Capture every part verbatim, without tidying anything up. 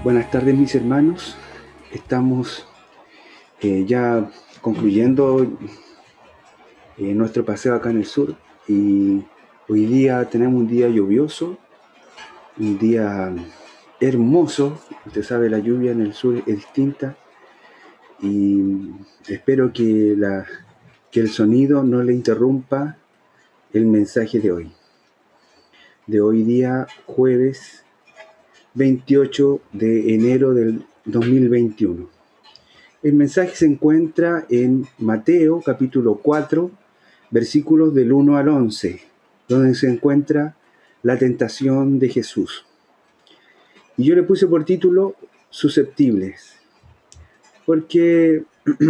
Buenas tardes, mis hermanos. Estamos eh, ya concluyendo eh, nuestro paseo acá en el sur y hoy día tenemos un día lluvioso, un día hermoso. Usted sabe, la lluvia en el sur es distinta y espero que, la, que el sonido no le interrumpa el mensaje de hoy. De hoy día, jueves veintiocho de enero del dos mil veintiuno. El mensaje se encuentra en Mateo capítulo cuatro, versículos del uno al once, donde se encuentra la tentación de Jesús. Y yo le puse por título Susceptibles, porque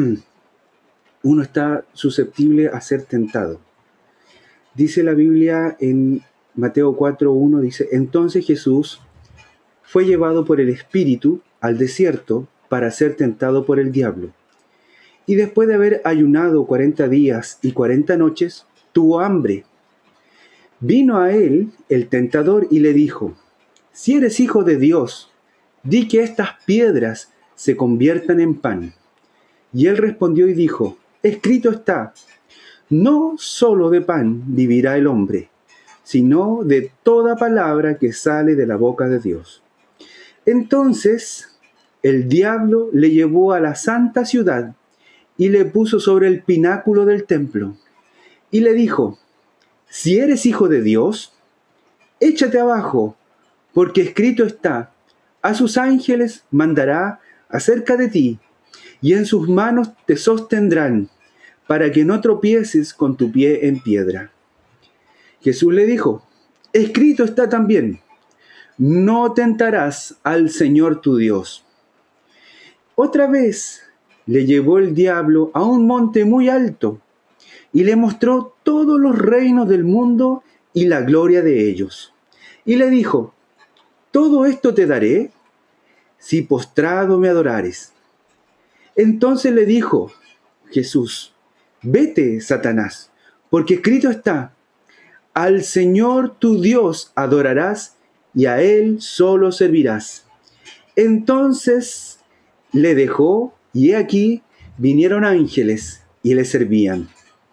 uno está susceptible a ser tentado. Dice la Biblia en Mateo cuatro uno, dice: entonces Jesús fue llevado por el Espíritu al desierto para ser tentado por el diablo. Y después de haber ayunado cuarenta días y cuarenta noches, tuvo hambre. Vino a él el tentador y le dijo: si eres hijo de Dios, di que estas piedras se conviertan en pan. Y él respondió y dijo: escrito está, no solo de pan vivirá el hombre, sino de toda palabra que sale de la boca de Dios. Entonces el diablo le llevó a la santa ciudad y le puso sobre el pináculo del templo, y le dijo: si eres hijo de Dios, échate abajo, porque escrito está, a sus ángeles mandará acerca de ti, y en sus manos te sostendrán, para que no tropieces con tu pie en piedra. Jesús le dijo: escrito está también, no tentarás al Señor tu Dios. Otra vez le llevó el diablo a un monte muy alto y le mostró todos los reinos del mundo y la gloria de ellos. Y le dijo: todo esto te daré si postrado me adorares. Entonces le dijo Jesús: vete, Satanás, porque escrito está, al Señor tu Dios adorarás y a Él solo servirás. Entonces le dejó, y he aquí vinieron ángeles y le servían.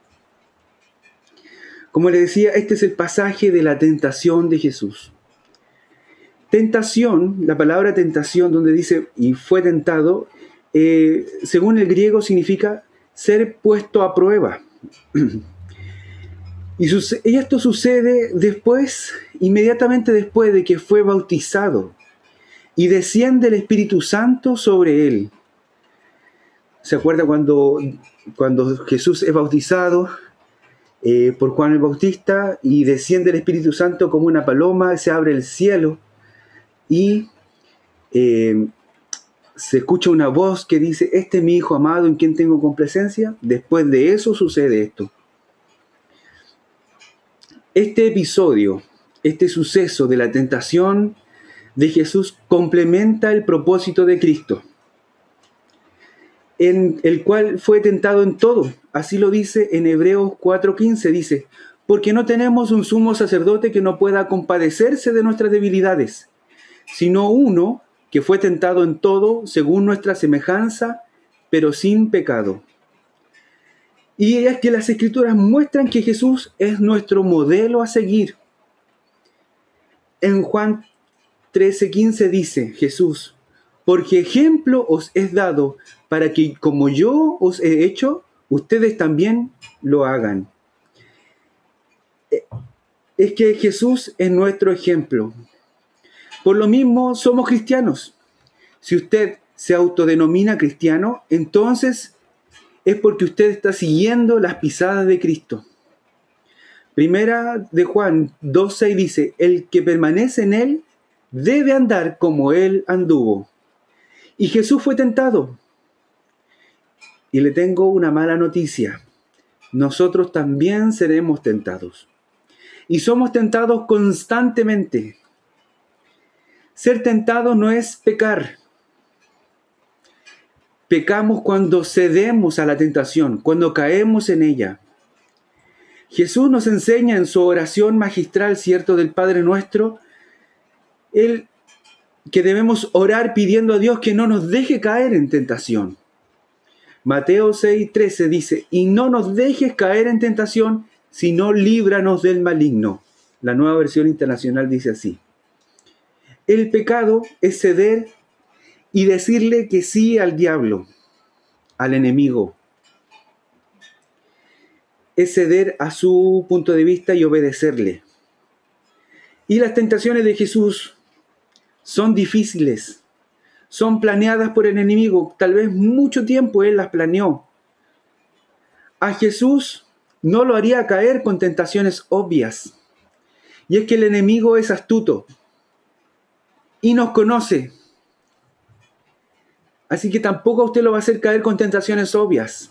Como le decía, este es el pasaje de la tentación de Jesús. Tentación, la palabra tentación, donde dice y fue tentado, eh, según el griego significa ser puesto a prueba. Y, suce- y esto sucede después, inmediatamente después de que fue bautizado y desciende el Espíritu Santo sobre él. ¿Se acuerda cuando, cuando Jesús es bautizado eh, por Juan el Bautista y desciende el Espíritu Santo como una paloma, se abre el cielo y eh, se escucha una voz que dice: este es mi Hijo amado en quien tengo complacencia? Después de eso sucede esto. Este episodio, este suceso de la tentación de Jesús complementa el propósito de Cristo, en el cual fue tentado en todo. Así lo dice en Hebreos cuatro quince, dice: porque no tenemos un sumo sacerdote que no pueda compadecerse de nuestras debilidades, sino uno que fue tentado en todo según nuestra semejanza, pero sin pecado. Y es que las Escrituras muestran que Jesús es nuestro modelo a seguir. En Juan trece quince dice Jesús: porque ejemplo os es dado para que como yo os he hecho, ustedes también lo hagan. Es que Jesús es nuestro ejemplo. Por lo mismo somos cristianos. Si usted se autodenomina cristiano, entonces es porque usted está siguiendo las pisadas de Cristo. Primera de Juan dos seis dice: el que permanece en él debe andar como él anduvo. Y Jesús fue tentado. Y le tengo una mala noticia: nosotros también seremos tentados. Y somos tentados constantemente. Ser tentado no es pecar. Pecamos cuando cedemos a la tentación, cuando caemos en ella. Jesús nos enseña en su oración magistral, ¿cierto?, del Padre Nuestro. Él que debemos orar pidiendo a Dios que no nos deje caer en tentación. Mateo seis trece dice, y no nos dejes caer en tentación, sino líbranos del maligno. La Nueva Versión Internacional dice así. El pecado es ceder y decirle que sí al diablo, al enemigo. Es ceder a su punto de vista y obedecerle. Y las tentaciones de Jesús son difíciles, son planeadas por el enemigo. Tal vez mucho tiempo él las planeó. A Jesús no lo haría caer con tentaciones obvias. Y es que el enemigo es astuto y nos conoce. Así que tampoco a usted lo va a hacer caer con tentaciones obvias.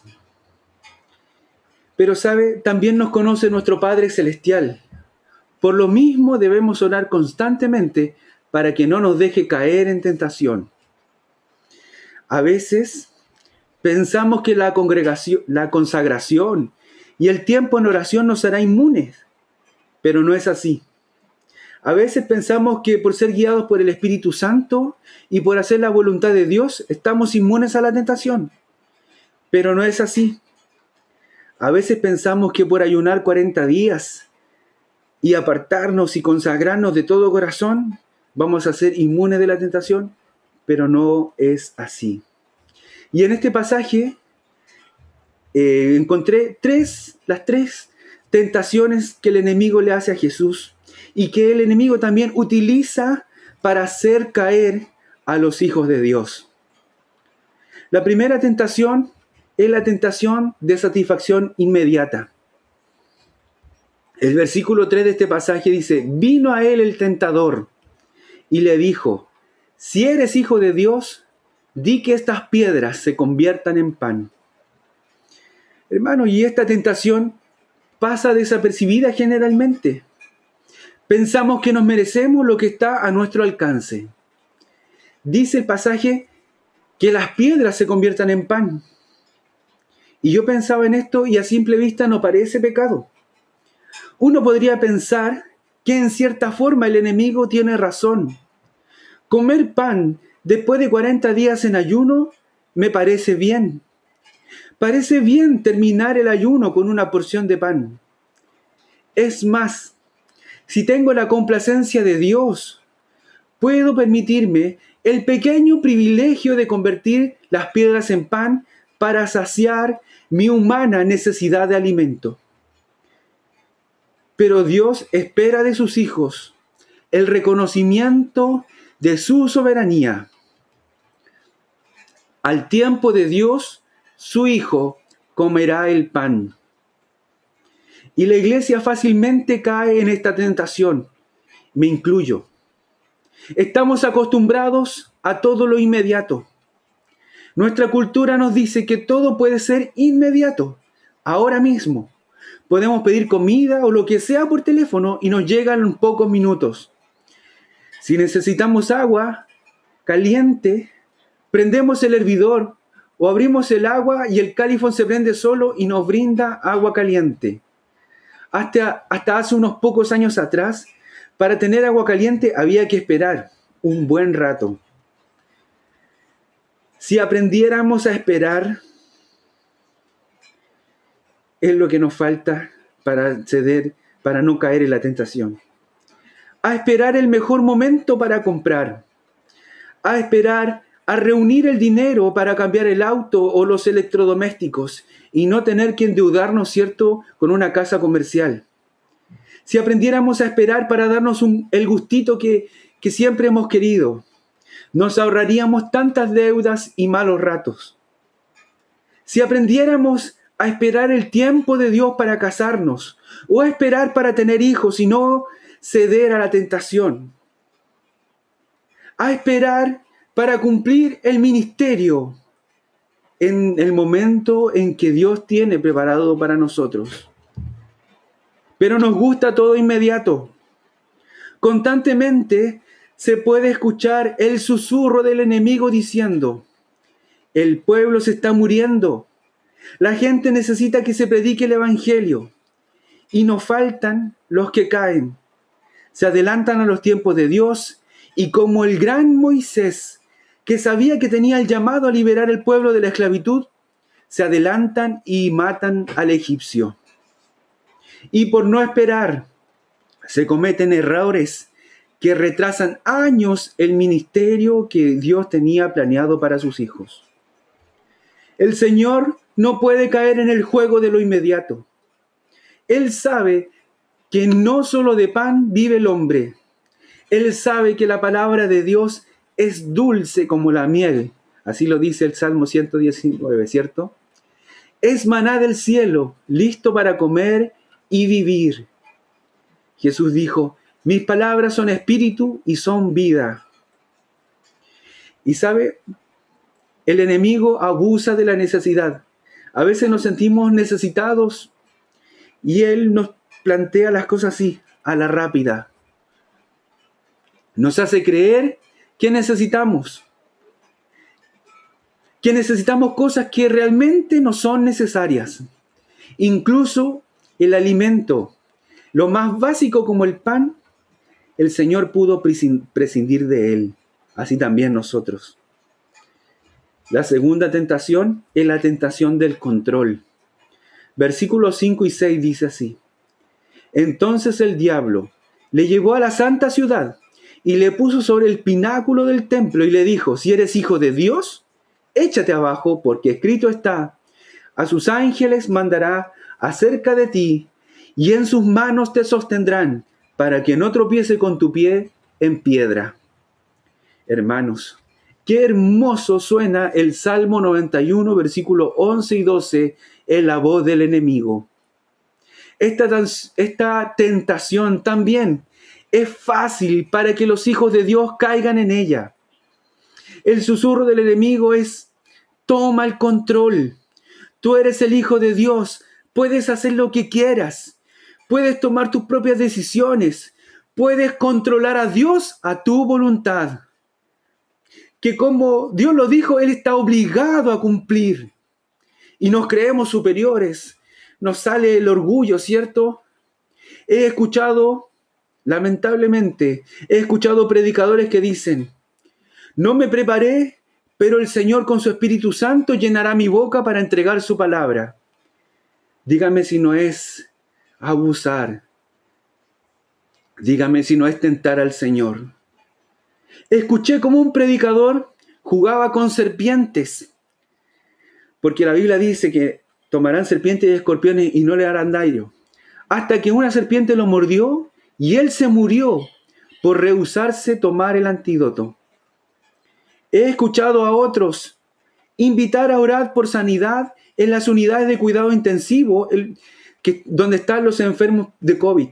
Pero sabe, también nos conoce nuestro Padre Celestial. Por lo mismo debemos orar constantemente para que no nos deje caer en tentación. A veces pensamos que la congregación, la consagración y el tiempo en oración nos hará inmunes, pero no es así. A veces pensamos que por ser guiados por el Espíritu Santo y por hacer la voluntad de Dios, estamos inmunes a la tentación, pero no es así. A veces pensamos que por ayunar cuarenta días y apartarnos y consagrarnos de todo corazón, vamos a ser inmunes de la tentación, pero no es así. Y en este pasaje eh, encontré tres, las tres tentaciones que el enemigo le hace a Jesús y que el enemigo también utiliza para hacer caer a los hijos de Dios. La primera tentación es la tentación de satisfacción inmediata. El versículo tres de este pasaje dice, vino a él el tentador y le dijo, si eres hijo de Dios, di que estas piedras se conviertan en pan. Hermano, y esta tentación pasa desapercibida generalmente. Pensamos que nos merecemos lo que está a nuestro alcance. Dice el pasaje que las piedras se conviertan en pan. Y yo pensaba en esto y a simple vista no parece pecado. Uno podría pensar que en cierta forma el enemigo tiene razón. Comer pan después de cuarenta días en ayuno me parece bien. Parece bien terminar el ayuno con una porción de pan. Es más, si tengo la complacencia de Dios, puedo permitirme el pequeño privilegio de convertir las piedras en pan para saciar mi humana necesidad de alimento. Pero Dios espera de sus hijos el reconocimiento de su soberanía. Al tiempo de Dios, su Hijo comerá el pan. Y la iglesia fácilmente cae en esta tentación. Me incluyo. Estamos acostumbrados a todo lo inmediato. Nuestra cultura nos dice que todo puede ser inmediato, ahora mismo. Podemos pedir comida o lo que sea por teléfono y nos llegan en pocos minutos. Si necesitamos agua caliente, prendemos el hervidor o abrimos el agua y el califón se prende solo y nos brinda agua caliente. Hasta, hasta hace unos pocos años atrás, para tener agua caliente había que esperar un buen rato. Si aprendiéramos a esperar, es lo que nos falta para ceder, para no caer en la tentación. A esperar el mejor momento para comprar. A esperar a reunir el dinero para cambiar el auto o los electrodomésticos y no tener que endeudarnos, ¿cierto?, con una casa comercial. Si aprendiéramos a esperar para darnos un, el gustito que, que siempre hemos querido, nos ahorraríamos tantas deudas y malos ratos. Si aprendiéramos a esperar el tiempo de Dios para casarnos o a esperar para tener hijos y no ceder a la tentación. A esperar para cumplir el ministerio en el momento en que Dios tiene preparado para nosotros. Pero nos gusta todo inmediato. Constantemente se puede escuchar el susurro del enemigo diciendo, el pueblo se está muriendo, la gente necesita que se predique el evangelio y nos faltan los que caen. Se adelantan a los tiempos de Dios y como el gran Moisés, que sabía que tenía el llamado a liberar el pueblo de la esclavitud, se adelantan y matan al egipcio. Y por no esperar, se cometen errores que retrasan años el ministerio que Dios tenía planeado para sus hijos. El Señor no puede caer en el juego de lo inmediato. Él sabe que no solo de pan vive el hombre. Él sabe que la palabra de Dios es dulce como la miel. Así lo dice el Salmo ciento diecinueve, ¿cierto? Es maná del cielo, listo para comer y vivir. Jesús dijo, mis palabras son espíritu y son vida. Y sabe, el enemigo abusa de la necesidad. A veces nos sentimos necesitados y él nos plantea las cosas así, a la rápida. Nos hace creer que necesitamos. Que necesitamos cosas que realmente no son necesarias. Incluso el alimento, lo más básico como el pan, el Señor pudo prescindir de él. Así también nosotros. La segunda tentación es la tentación del control. Versículos cinco y seis dice así. Entonces el diablo le llevó a la santa ciudad y le puso sobre el pináculo del templo y le dijo, si eres hijo de Dios, échate abajo, porque escrito está, a sus ángeles mandará acerca de ti y en sus manos te sostendrán para que no tropiece con tu pie en piedra. Hermanos, qué hermoso suena el Salmo noventa y uno, versículos once y doce, en la voz del enemigo. Esta, esta tentación también es fácil para que los hijos de Dios caigan en ella. El susurro del enemigo es, toma el control. Tú eres el hijo de Dios, puedes hacer lo que quieras, puedes tomar tus propias decisiones, puedes controlar a Dios a tu voluntad. Que como Dios lo dijo, Él está obligado a cumplir. Y nos creemos superiores. Nos sale el orgullo, ¿cierto? He escuchado, lamentablemente, he escuchado predicadores que dicen, no me preparé, pero el Señor con su Espíritu Santo llenará mi boca para entregar su palabra. Dígame si no es abusar. Dígame si no es tentar al Señor. Escuché como un predicador jugaba con serpientes, porque la Biblia dice que tomarán serpientes y escorpiones y no le harán daño, hasta que una serpiente lo mordió y él se murió por rehusarse tomar el antídoto. He escuchado a otros invitar a orar por sanidad en las unidades de cuidado intensivo, el, que, donde están los enfermos de COVID.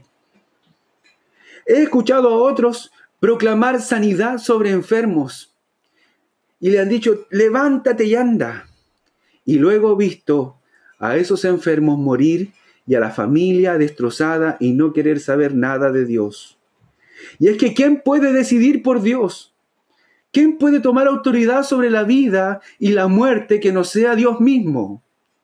He escuchado a otros proclamar sanidad sobre enfermos y le han dicho, levántate y anda. Y luego he visto a esos enfermos morir y a la familia destrozada y no querer saber nada de Dios. Y es que ¿quién puede decidir por Dios? ¿Quién puede tomar autoridad sobre la vida y la muerte que no sea Dios mismo?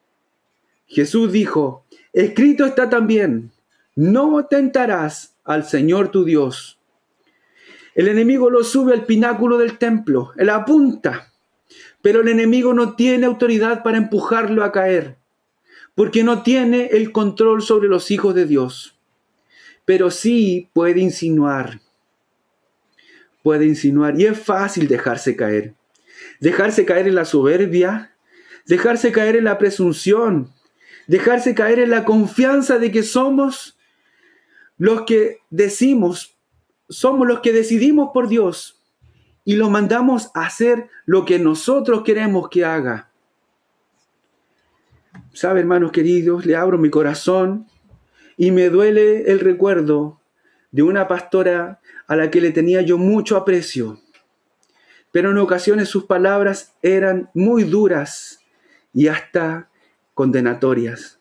Jesús dijo, escrito está también, no tentarás al Señor tu Dios. El enemigo lo sube al pináculo del templo, él apunta, pero el enemigo no tiene autoridad para empujarlo a caer, porque no tiene el control sobre los hijos de Dios. Pero sí puede insinuar, puede insinuar, y es fácil dejarse caer. Dejarse caer en la soberbia, dejarse caer en la presunción, dejarse caer en la confianza de que somos los que decimos, somos los que decidimos por Dios y lo mandamos a hacer lo que nosotros queremos que haga. ¿Sabe, hermanos queridos? Le abro mi corazón y me duele el recuerdo de una pastora a la que le tenía yo mucho aprecio. Pero en ocasiones sus palabras eran muy duras y hasta condenatorias.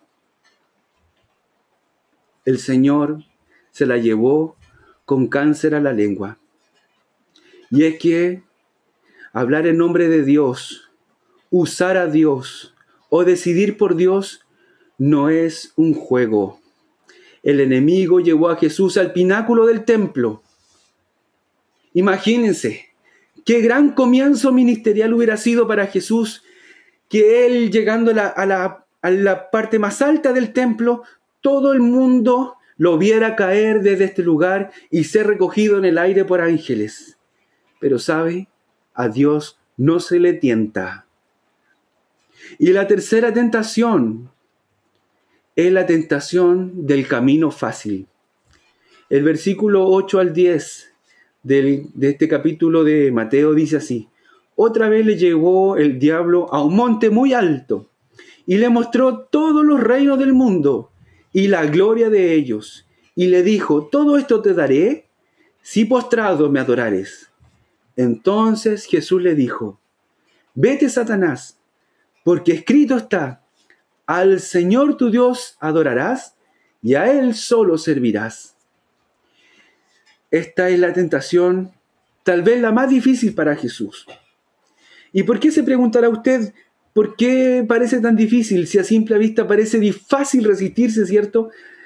El Señor se la llevó con cáncer a la lengua. Y es que hablar en nombre de Dios, usar a Dios o decidir por Dios no es un juego. El enemigo llevó a Jesús al pináculo del templo Imagínense, qué gran comienzo ministerial hubiera sido para Jesús que él, llegando a la, a la, a la parte más alta del templo, todo el mundo lo viera caer desde este lugar y ser recogido en el aire por ángeles. Pero ¿sabe? A Dios no se le tienta. Y la tercera tentación es la tentación del camino fácil. El versículo ocho al diez del, de este capítulo de Mateo dice así: otra vez le llevó el diablo a un monte muy alto y le mostró todos los reinos del mundo y la gloria de ellos. Y le dijo: todo esto te daré si postrado me adorares. Entonces Jesús le dijo: vete, Satanás, porque escrito está: al Señor tu Dios adorarás y a Él solo servirás. Esta es la tentación, tal vez la más difícil para Jesús. ¿Y por qué, se preguntará usted, por qué parece tan difícil si a simple vista parece fácil resistirse, cierto?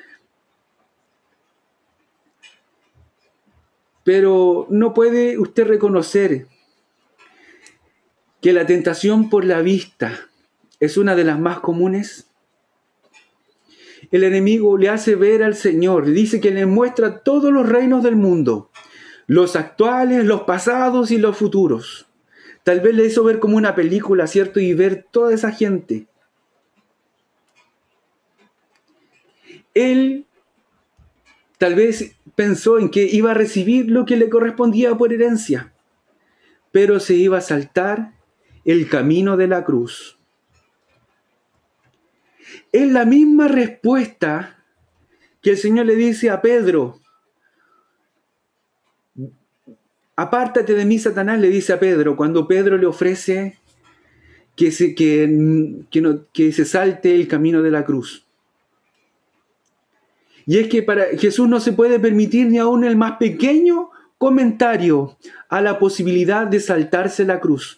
Pero ¿no puede usted reconocer que la tentación por la vista es una de las más comunes? El enemigo le hace ver al Señor, dice que le muestra todos los reinos del mundo, los actuales, los pasados y los futuros. Tal vez le hizo ver como una película, ¿cierto? Y ver toda esa gente. Él tal vez pensó en que iba a recibir lo que le correspondía por herencia, pero se iba a saltar el camino de la cruz. Es la misma respuesta que el Señor le dice a Pedro. Apártate de mí, Satanás, le dice a Pedro, cuando Pedro le ofrece que se, que, que, no, que se salte el camino de la cruz. Y es que para Jesús no se puede permitir ni aún el más pequeño comentario a la posibilidad de saltarse la cruz.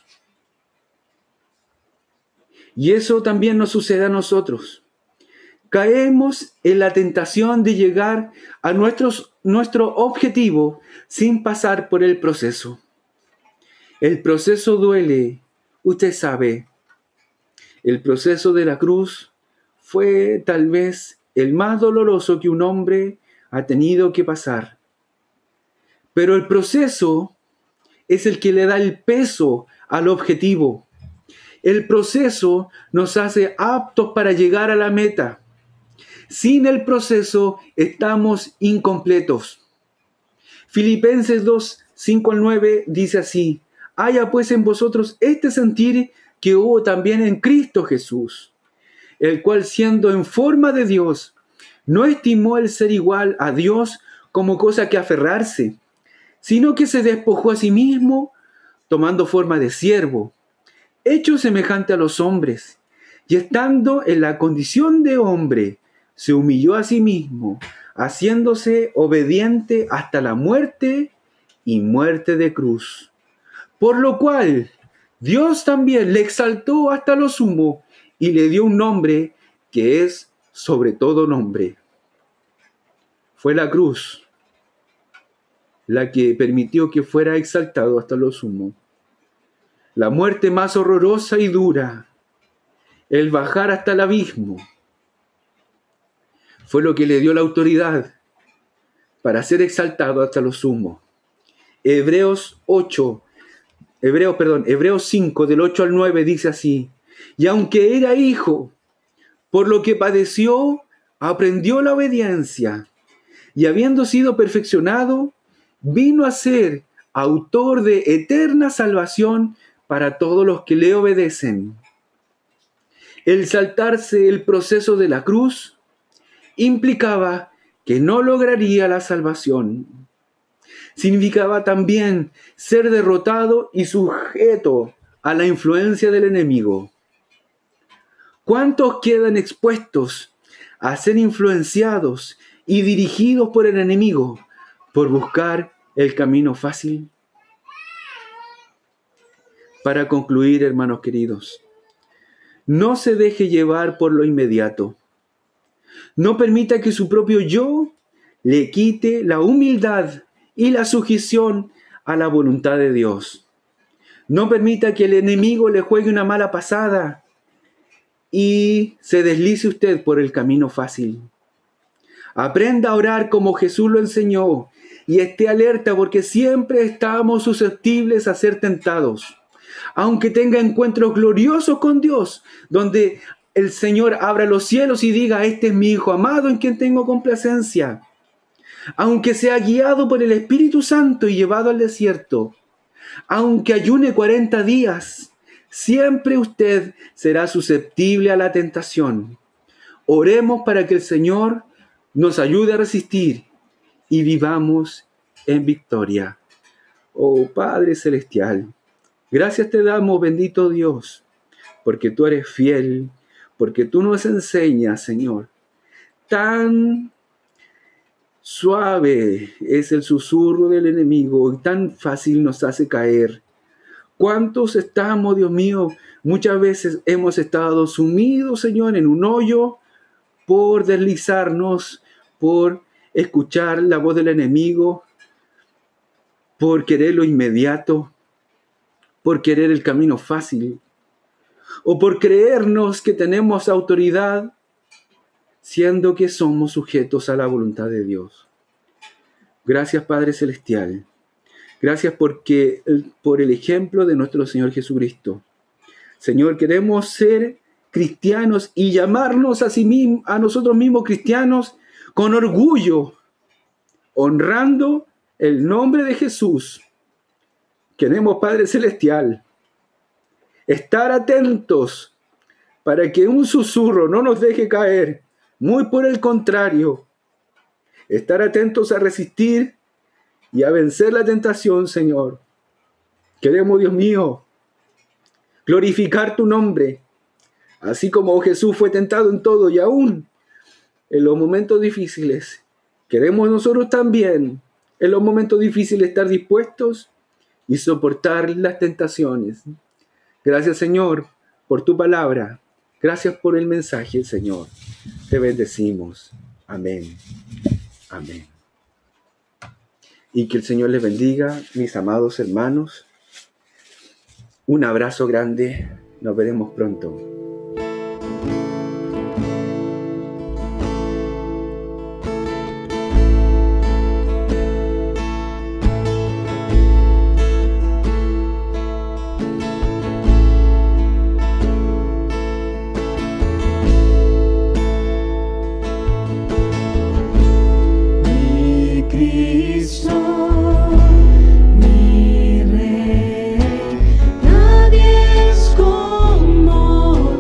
Y eso también nos sucede a nosotros. Caemos en la tentación de llegar a nuestros, nuestro objetivo sin pasar por el proceso. El proceso duele, usted sabe. El proceso de la cruz fue tal vez el más doloroso que un hombre ha tenido que pasar. Pero el proceso es el que le da el peso al objetivo. El proceso nos hace aptos para llegar a la meta. Sin el proceso estamos incompletos. Filipenses dos, cinco al nueve dice así: haya pues en vosotros este sentir que hubo también en Cristo Jesús, el cual, siendo en forma de Dios, no estimó el ser igual a Dios como cosa que aferrarse, sino que se despojó a sí mismo, tomando forma de siervo, hecho semejante a los hombres, y estando en la condición de hombre, se humilló a sí mismo, haciéndose obediente hasta la muerte y muerte de cruz. Por lo cual Dios también le exaltó hasta lo sumo y le dio un nombre que es sobre todo nombre. Fue la cruz la que permitió que fuera exaltado hasta lo sumo. La muerte más horrorosa y dura, el bajar hasta el abismo, fue lo que le dio la autoridad para ser exaltado hasta lo sumo. Hebreos ocho, Hebreos, perdón, Hebreos cinco, del ocho al nueve dice así: y aunque era hijo, por lo que padeció, aprendió la obediencia, y habiendo sido perfeccionado, vino a ser autor de eterna salvación para todos los que le obedecen. El saltarse el proceso de la cruz implicaba que no lograría la salvación. Significaba también ser derrotado y sujeto a la influencia del enemigo. ¿Cuántos quedan expuestos a ser influenciados y dirigidos por el enemigo por buscar el camino fácil? Para concluir, hermanos queridos, no se deje llevar por lo inmediato. No permita que su propio yo le quite la humildad y la sujeción a la voluntad de Dios. No permita que el enemigo le juegue una mala pasada y se deslice usted por el camino fácil. Aprenda a orar como Jesús lo enseñó y esté alerta porque siempre estamos susceptibles a ser tentados. Aunque tenga encuentros gloriosos con Dios, donde el Señor abra los cielos y diga, este es mi Hijo amado en quien tengo complacencia. Aunque sea guiado por el Espíritu Santo y llevado al desierto, aunque ayune cuarenta días, siempre usted será susceptible a la tentación. Oremos para que el Señor nos ayude a resistir y vivamos en victoria. Oh Padre Celestial, gracias te damos, bendito Dios, porque tú eres fiel, porque tú nos enseñas, Señor. Tan suave es el susurro del enemigo y tan fácil nos hace caer. ¿Cuántos estamos, Dios mío? Muchas veces hemos estado sumidos, Señor, en un hoyo por deslizarnos, por escuchar la voz del enemigo, por querer lo inmediato, por querer el camino fácil, o por creernos que tenemos autoridad, siendo que somos sujetos a la voluntad de Dios. Gracias, Padre Celestial. Gracias porque, por el ejemplo de nuestro Señor Jesucristo. Señor, queremos ser cristianos y llamarnos a, sí mismos, a nosotros mismos cristianos con orgullo, honrando el nombre de Jesús. Queremos, Padre Celestial, estar atentos para que un susurro no nos deje caer. Muy por el contrario, estar atentos a resistir y a vencer la tentación, Señor. Queremos, Dios mío, glorificar tu nombre, así como Jesús fue tentado en todo y aún en los momentos difíciles. Queremos nosotros también, en los momentos difíciles, estar dispuestos y soportar las tentaciones. Gracias, Señor, por tu palabra. Gracias por el mensaje, Señor. Te bendecimos. Amén. Amén. Y que el Señor les bendiga, mis amados hermanos. Un abrazo grande. Nos veremos pronto. Nadie es como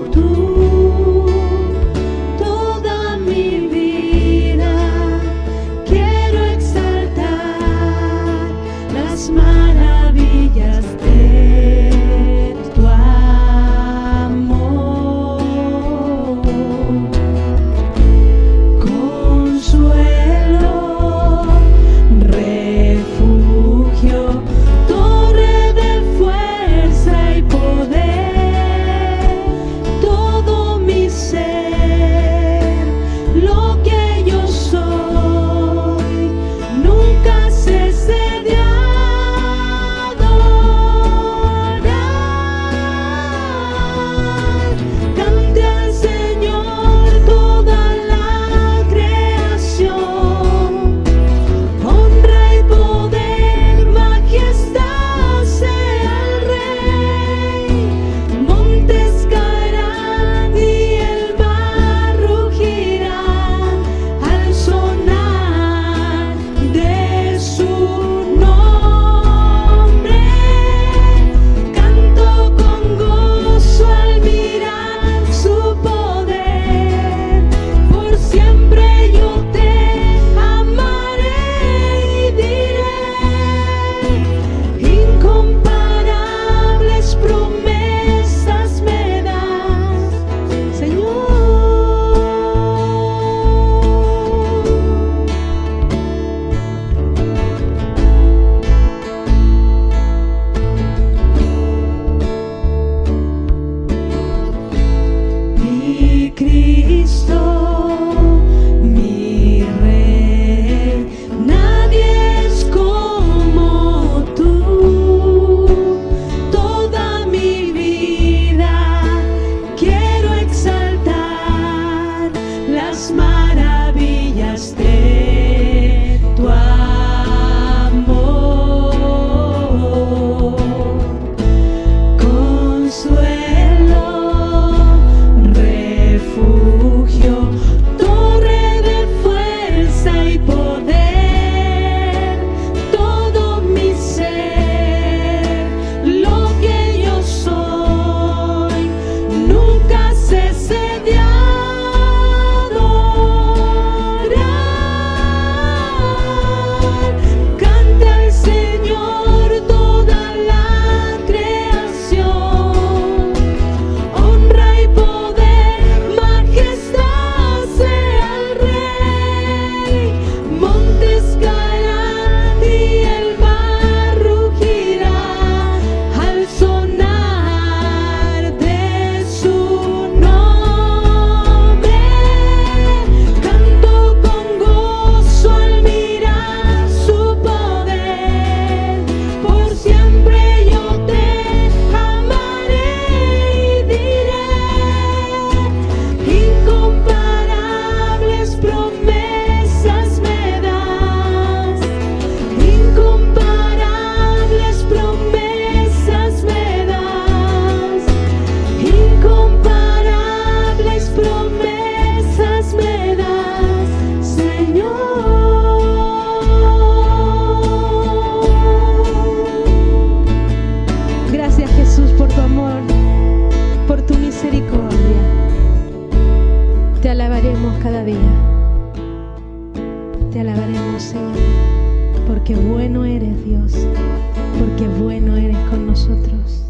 Te alabaremos, Señor, porque bueno eres, Dios, porque bueno eres con nosotros.